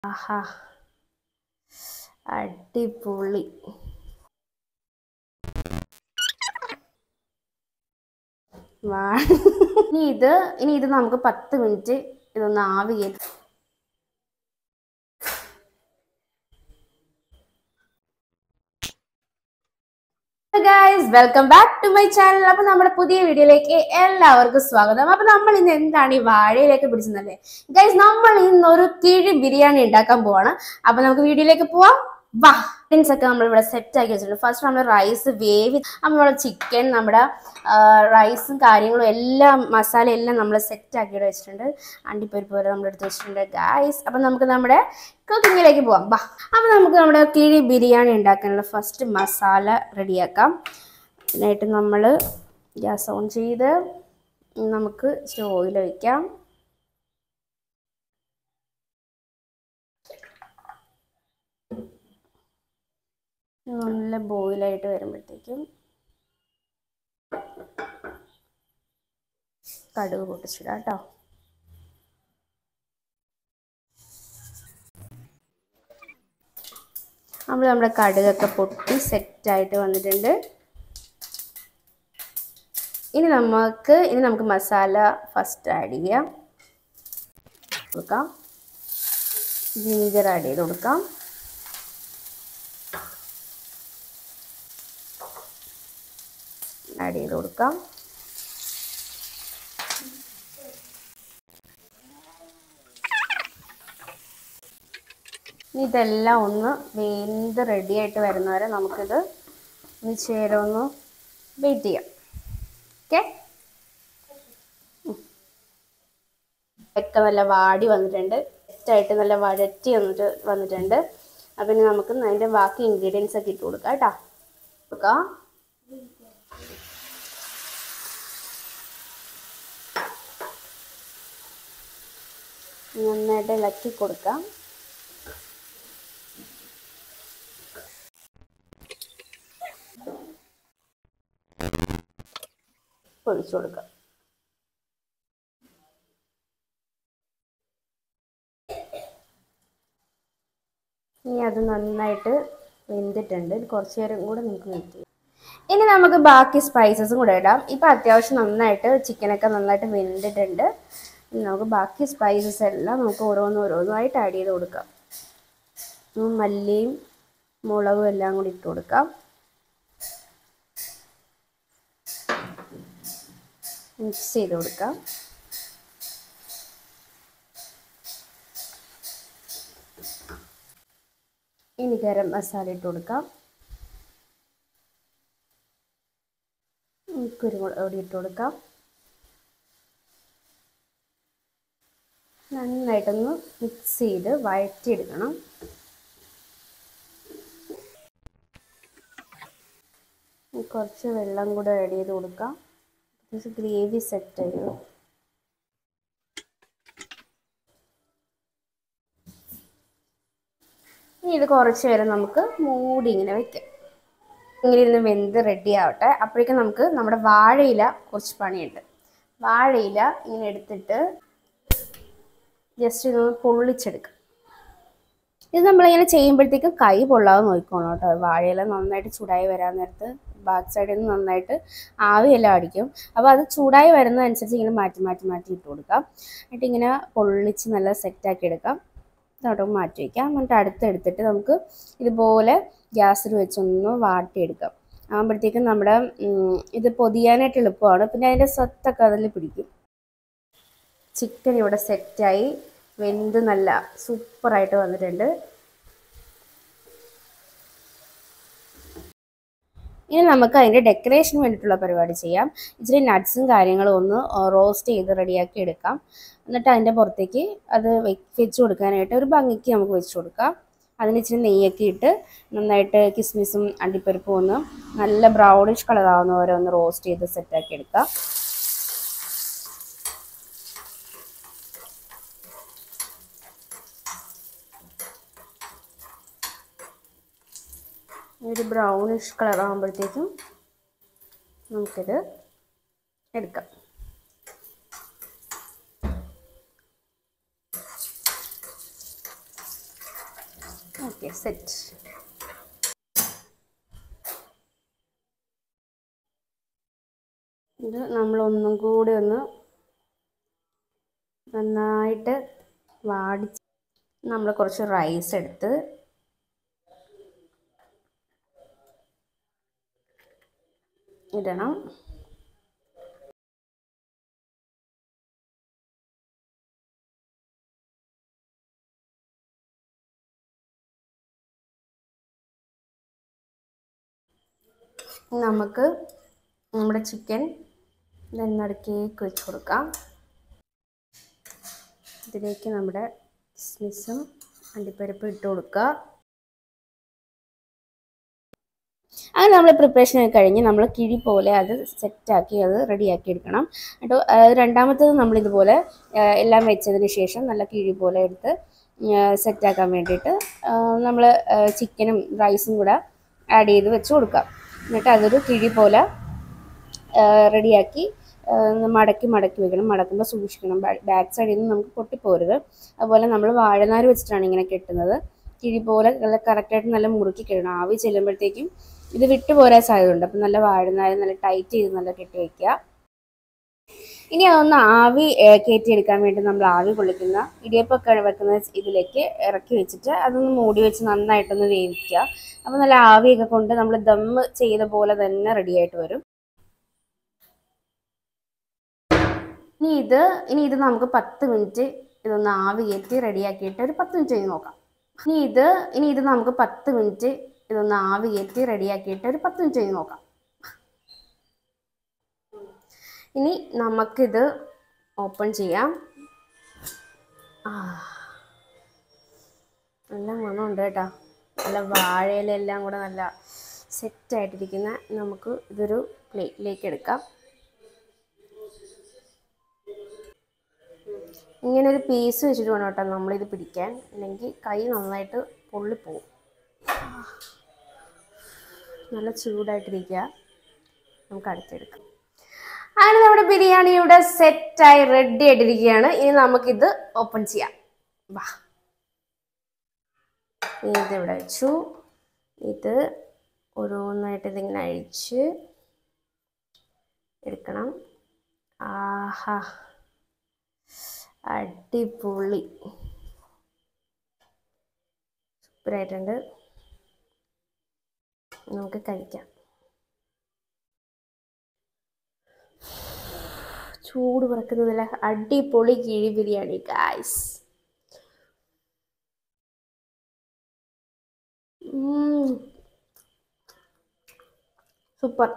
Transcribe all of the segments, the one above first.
ആഹാ അടിപൊളി. വാ ഇനി ഇത് നമുക്ക് 10 മിനിറ്റ് ഇതൊന്ന് ആവി കയറ്റി. Guys, welcome back to my channel. അപ്പൊ നമ്മുടെ പുതിയ വീഡിയോയിലേക്ക് എല്ലാവർക്കും സ്വാഗതം. അപ്പൊ നമ്മൾ ഇന്ന് എന്താണ് ഈ വാഴയിലേക്ക് പിടിച്ചതല്ലേ ഗൈസ്, നമ്മൾ ഇന്ന് ഒരു കിഴി ബിരിയാണി ഉണ്ടാക്കാൻ പോവാണ്. അപ്പൊ നമുക്ക് വീഡിയോയിലേക്ക് പോവാം, വാ. ഒക്കെ നമ്മളിവിടെ സെറ്റ് ആക്കി വെച്ചിട്ടുണ്ട്. ഫസ്റ്റ് നമ്മൾ റൈസ് വേവി, അപ്പം നമ്മുടെ ചിക്കൻ, നമ്മുടെ റൈസും കാര്യങ്ങളും എല്ലാം മസാല എല്ലാം നമ്മൾ സെറ്റ് ആക്കിയിട്ട് വെച്ചിട്ടുണ്ട്. അണ്ടിപ്പരിപ്പ് വരെ നമ്മളെടുത്ത് വെച്ചിട്ടുണ്ട് ഗൈസ്. അപ്പം നമുക്ക് നമ്മുടെ കുക്കിങ്ങിലേക്ക് പോവാം, വാ. അപ്പം നമുക്ക് നമ്മുടെ കിഴി ബിരിയാണി ഉണ്ടാക്കാനുള്ള ഫസ്റ്റ് മസാല റെഡിയാക്കാം. അതിനായിട്ട് നമ്മൾ ഗ്യാസ് ഓൺ ചെയ്ത് നമുക്ക് ഓയിൽ ഒഴിക്കാം. നല്ല ബോയിലായിട്ട് വരുമ്പോഴത്തേക്കും കടുക് പൊട്ടിച്ചിടാം കേട്ടോ. നമ്മുടെ കടുകൊക്കെ പൊട്ടി സെറ്റായിട്ട് വന്നിട്ടുണ്ട്. ഇനി നമുക്ക് മസാല ഫസ്റ്റ് ആഡ് ചെയ്യാം. കൊടുക്കാം, ജിഞ്ചർ ആഡ് ചെയ്ത് കൊടുക്കാം. ആഡ് ചെയ്ത് കൊടുക്കാം. ഇതെല്ലാം ഒന്ന് വെന്ത് റെഡി ആയിട്ട് വരുന്നവരെ നമുക്കിത് ഒന്ന് ചേരൊന്ന് വെയിറ്റ് ചെയ്യാം. ഓക്കെ, ഒക്കെ നല്ല വാടി വന്നിട്ടുണ്ട്, സെറ്റായിട്ട് നല്ല വഴറ്റി വന്നിട്ടുണ്ട്. അപ്പം ഇനി നമുക്ക് അതിൻ്റെ ബാക്കി ഇൻഗ്രീഡിയൻസ് ഒക്കെ ഇട്ട് കൊടുക്കാം കേട്ടോ. കൊടുക്കാം. നന്നായിട്ട് ഇളക്കി കൊടുക്കാം. ഒഴിച്ചു കൊടുക്കാം. ഇനി അത് നന്നായിട്ട് വെന്തിട്ടുണ്ട്. കുറച്ച് നേരം കൂടെ നമുക്ക് വെയിറ്റ് ചെയ്യാം. ഇനി നമുക്ക് ബാക്കി സ്പൈസസും കൂടെ ഇടാം. ഇപ്പം അത്യാവശ്യം നന്നായിട്ട് ചിക്കനൊക്കെ നന്നായിട്ട് വെന്തിട്ടുണ്ട്. ഇനി നമുക്ക് ബാക്കി സ്പൈസസ് എല്ലാം നമുക്ക് ഓരോന്നായിട്ട് ആഡ് ചെയ്ത് കൊടുക്കാം. മല്ലിയും മുളകും എല്ലാം കൂടി ഇട്ട് കൊടുക്കാം. മിക്സ് ചെയ്ത് കൊടുക്കാം. ഇനി ഗരം മസാല ഇട്ട് കൊടുക്കാം. കുരുമുളക് പൊടി ഇട്ട് കൊടുക്കാം. നന്നായിട്ടൊന്ന് മിക്സ് ചെയ്ത് വഴറ്റിയെടുക്കണം. കുറച്ച് വെള്ളം കൂടെ ആഡ് ചെയ്ത് കൊടുക്കാം. ഗ്രേവി സെറ്റ് ചെയ്യും. ഇനി ഇത് കുറച്ച് നേരം നമുക്ക് മൂടി ഇങ്ങനെ വെക്കാം. ഇങ്ങനെ ഇരുന്ന് വെന്ത് റെഡി ആവട്ടെ. അപ്പോഴേക്കും നമുക്ക് നമ്മുടെ വാഴയില കുറച്ച് പണിയുണ്ട്. വാഴയില ഇങ്ങനെ എടുത്തിട്ട് ജസ്റ്റ് ഇതൊന്ന് പൊള്ളിച്ചെടുക്കാം. ഇത് നമ്മളിങ്ങനെ ചെയ്യുമ്പോഴത്തേക്കും കൈ പൊള്ളാതെ നോക്കിക്കോണം കേട്ടോ. വാഴയില നന്നായിട്ട് ചൂടായി വരാൻ നേരത്ത് ബാക്ക് സൈഡിൽ നിന്ന് നന്നായിട്ട് ആവിയെല്ലാം അടിക്കും. അപ്പോൾ അത് ചൂടായി വരുന്നതനുസരിച്ച് ഇങ്ങനെ മാറ്റി ഇട്ട് കൊടുക്കാം. എന്നിട്ട് ഇങ്ങനെ പൊള്ളിച്ച് നല്ല സെറ്റാക്കി എടുക്കാം. ഇതോട്ട് മാറ്റി വയ്ക്കാം. എന്നിട്ട് അടുത്തെടുത്തിട്ട് നമുക്ക് ഇതുപോലെ ഗ്യാസിൽ വെച്ചൊന്ന് വാട്ടിയെടുക്കാം. ആകുമ്പോഴത്തേക്കും നമ്മുടെ ഇത് പൊതിയാനായിട്ട് എളുപ്പമാണ്. പിന്നെ അതിൻ്റെ സ്വത്തൊക്കെ അതിൽ പിടിക്കും. ചിക്കൻ ഇവിടെ സെറ്റായി വെന്ത് നല്ല സൂപ്പറായിട്ട് വന്നിട്ടുണ്ട്. ഇനി നമുക്ക് അതിൻ്റെ ഡെക്കറേഷന് വേണ്ടിയിട്ടുള്ള പരിപാടി ചെയ്യാം. ഇച്ചിരി നട്ട്സും കാര്യങ്ങളും ഒന്ന് റോസ്റ്റ് ചെയ്ത് റെഡിയാക്കി എടുക്കാം. എന്നിട്ട് അതിൻ്റെ പുറത്തേക്ക് അത് വെച്ച് കൊടുക്കാനായിട്ട് ഒരു ഭംഗിക്ക് നമുക്ക് വെച്ച് കൊടുക്കാം. അതിന് ഇച്ചിരി നെയ്യൊക്കെ ഇട്ട് നന്നായിട്ട് കിസ്മിസും അണ്ടിപ്പരിപ്പും ഒന്ന് നല്ല ബ്രൗണിഷ് കളറാവുന്ന വരെ ഒന്ന് റോസ്റ്റ് ചെയ്ത് സെറ്റാക്കി എടുക്കാം. ഒരു ബ്രൗണിഷ് കളർ ആകുമ്പോഴത്തേക്കും നമുക്കിത് എടുക്കാം. Okay, set. ഇത് നമ്മളൊന്നും കൂടി ഒന്ന് നന്നായിട്ട് വാടിച്ച് നമ്മൾ കുറച്ച് റൈസ് എടുത്ത് ഇടണം. നമുക്ക് നമ്മുടെ ചിക്കൻ നടുക്കേക്ക് വെച്ച് കൊടുക്കാം. ഇതിലേക്ക് നമ്മുടെ കിസ്മിസും അണ്ടിപ്പരിപ്പും ഇട്ട് കൊടുക്കുക. അങ്ങനെ നമ്മൾ പ്രിപ്പറേഷൻ ഒക്കെ കഴിഞ്ഞ് നമ്മൾ കിഴി പോലെ അത് സെറ്റാക്കി അത് റെഡിയാക്കി എടുക്കണം. എന്നിട്ട് രണ്ടാമത്തേത് നമ്മളിതുപോലെ എല്ലാം വെച്ചതിന് ശേഷം നല്ല കിഴി പോലെ എടുത്ത് സെറ്റാക്കാൻ വേണ്ടിയിട്ട് നമ്മൾ ചിക്കനും റൈസും കൂടെ ആഡ് ചെയ്ത് വെച്ച് കൊടുക്കാം. എന്നിട്ട് അതൊരു കിഴി പോലെ റെഡിയാക്കി മടക്കി വെക്കണം. മടക്കുമ്പോൾ സൂക്ഷിക്കണം, ബാക്ക് സൈഡിൽ നിന്ന് നമുക്ക് പൊട്ടിപ്പോരുത്. അതുപോലെ നമ്മൾ വാഴനാര് വെച്ചിട്ടാണ് ഇങ്ങനെ കെട്ടുന്നത്. കിഴി പോലെ നല്ല കറക്റ്റായിട്ട് നല്ല മുറുക്കി കെട്ടണം. ആവി ചെല്ലുമ്പോഴത്തേക്കും ഇത് വിട്ടു പോരാൻ സാധ്യതയുണ്ട്. അപ്പം നല്ല വാഴനാര് നല്ല ടൈറ്റ് ചെയ്ത് നല്ല കെട്ടി വയ്ക്കുക. ഇനി അതൊന്ന് ആവി കയറ്റിയെടുക്കാൻ വേണ്ടി നമ്മൾ ആവി കൊള്ളിക്കുന്ന ഇടിയപ്പൊക്കെ വെക്കുന്ന ഇതിലേക്ക് ഇറക്കി വെച്ചിട്ട് അതൊന്ന് മൂടി വെച്ച് നന്നായിട്ടൊന്ന് വേവിക്കുക. അപ്പോൾ നല്ല ആവിയൊക്കെ കൊണ്ട് നമ്മൾ ദമ്മ് ചെയ്ത പോലെ തന്നെ റെഡിയായിട്ട് വരും. ഇനി ഇത് നമുക്ക് 10 മിനിറ്റ് ഇതൊന്ന് ആവി കയറ്റി റെഡിയാക്കിയിട്ട് ഒരു 10 മിനിറ്റ് കഴിഞ്ഞ് നോക്കാം. ഇനി ഇത് നമുക്ക് 10 മിനിറ്റ് ഇതൊന്ന് ആവി കയറ്റി റെഡിയാക്കിയിട്ട് ഒരു 10 മിനിറ്റ് കഴിഞ്ഞ് നോക്കാം. ഇനി നമുക്കിത് ഓപ്പൺ ചെയ്യാം. നല്ല മണമുണ്ട് കേട്ടോ. നല്ല വാഴയിലെല്ലാം കൂടെ നല്ല സെറ്റായിട്ടിരിക്കുന്ന. നമുക്ക് ഇതൊരു പ്ലേറ്റിലേക്ക് എടുക്കാം. ഇങ്ങനെ ഒരു പീസ് വെച്ചിട്ട് വേണം കേട്ടോ നമ്മളിത് പിടിക്കാൻ, അല്ലെങ്കിൽ കൈ നന്നായിട്ട് പൊള്ളിപ്പോവും. നല്ല ചൂടായിട്ടിരിക്കുക. നമുക്ക് അടുത്തെടുക്കാം. അങ്ങനെ നമ്മുടെ ബിരിയാണി ഇവിടെ സെറ്റായി റെഡി ആയിട്ടിരിക്കുകയാണ്. ഇനി നമുക്കിത് ഓപ്പൺ ചെയ്യാം. വാ, ഇതിവിടെ വെച്ചു. ഇത് ഓരോന്നായിട്ട് ഇതിങ്ങനെ അഴിച്ച് എടുക്കണം. ആഹാ, അടിപൊളി, സൂപ്പറായിട്ടുണ്ട്. നമുക്ക് കഴിക്കാം. ചൂട് പറക്കുന്നതല്ല, അടിപൊളി കിഴി ബിരിയാണി ഗായ്സ്. സൂപ്പർ.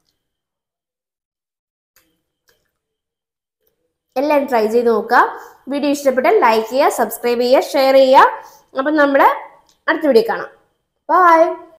എല്ലാവരും ട്രൈ ചെയ്ത് നോക്കുക. വീഡിയോ ഇഷ്ടപ്പെട്ടാൽ ലൈക്ക് ചെയ്യുക, സബ്സ്ക്രൈബ് ചെയ്യുക, ഷെയർ ചെയ്യുക. അപ്പം നമ്മുടെ അടുത്ത വീഡിയോ കാണാം. ബൈ.